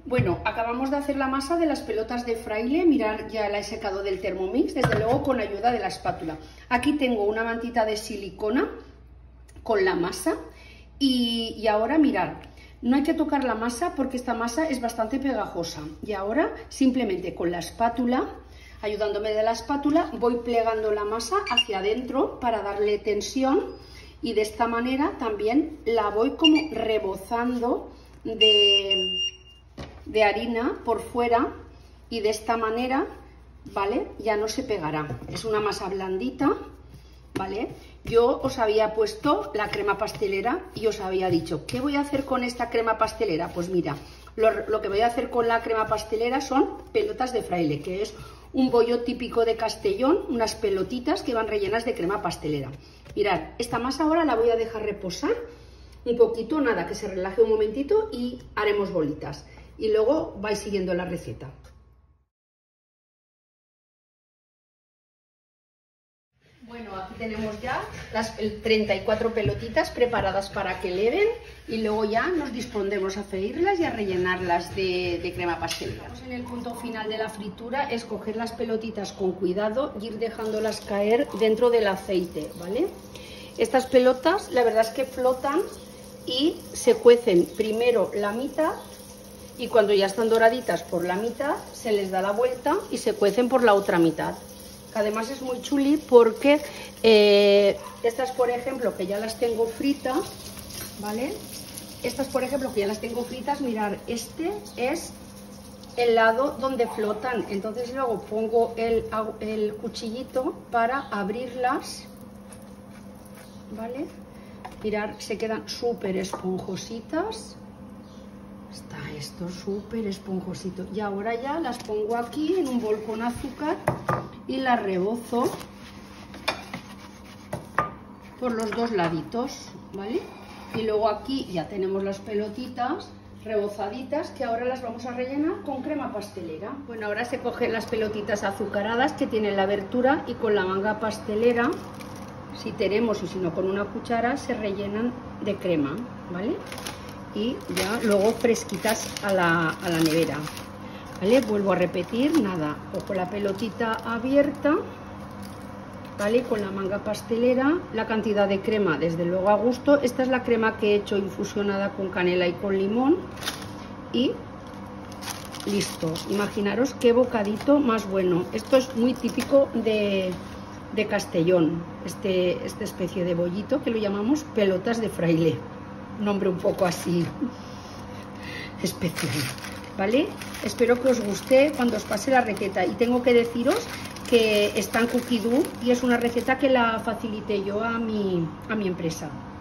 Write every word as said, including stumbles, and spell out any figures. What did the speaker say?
Bueno, acabamos de hacer la masa de las pelotas de fraile. Mirad, ya la he secado del Thermomix, desde luego con ayuda de la espátula. Aquí tengo una mantita de silicona con la masa y, y ahora mirad, no hay que tocar la masa porque esta masa es bastante pegajosa. Y ahora simplemente con la espátula, ayudándome de la espátula, voy plegando la masa hacia adentro para darle tensión y de esta manera también la voy como rebozando de... de harina por fuera y de esta manera, ¿vale? Ya no se pegará. Es una masa blandita, ¿vale? Yo os había puesto la crema pastelera y os había dicho, ¿qué voy a hacer con esta crema pastelera? Pues mira, lo, lo que voy a hacer con la crema pastelera son pelotas de fraile, que es un bollo típico de Castellón, unas pelotitas que van rellenas de crema pastelera. Mirad, esta masa ahora la voy a dejar reposar un poquito, nada, que se relaje un momentito y haremos bolitas. Y luego vais siguiendo la receta. Bueno, aquí tenemos ya las treinta y cuatro pelotitas preparadas para que leven y luego ya nos dispondremos a freírlas y a rellenarlas de, de crema pastelera. Estamos en el punto final de la fritura, es coger las pelotitas con cuidado y ir dejándolas caer dentro del aceite, ¿vale? Estas pelotas la verdad es que flotan y se cuecen primero la mitad. Y cuando ya están doraditas por la mitad, se les da la vuelta y se cuecen por la otra mitad. Además es muy chuli porque eh, estas, por ejemplo, que ya las tengo fritas, ¿vale? Estas, por ejemplo, que ya las tengo fritas, mirad, este es el lado donde flotan. Entonces luego pongo el, el cuchillito para abrirlas, ¿vale? Mirad, se quedan súper esponjositas. Está esto súper esponjosito. Y ahora ya las pongo aquí en un bol con azúcar y las rebozo por los dos laditos, ¿vale? Y luego aquí ya tenemos las pelotitas rebozaditas que ahora las vamos a rellenar con crema pastelera. Bueno, ahora se cogen las pelotitas azucaradas que tienen la abertura y con la manga pastelera, si tenemos y si no con una cuchara, se rellenan de crema, ¿vale? Y ya luego fresquitas a la, a la nevera, ¿vale? Vuelvo a repetir, nada, cojo la pelotita abierta, ¿vale? Con la manga pastelera, la cantidad de crema desde luego a gusto. Esta es la crema que he hecho infusionada con canela y con limón y listo. Imaginaros qué bocadito más bueno. Esto es muy típico de, de Castellón, este, esta especie de bollito que lo llamamos pelotas de fraile. Nombre un poco así especial, ¿vale? Espero que os guste cuando os pase la receta y tengo que deciros que está en Cookie Do y es una receta que la facilité yo a mi, a mi empresa.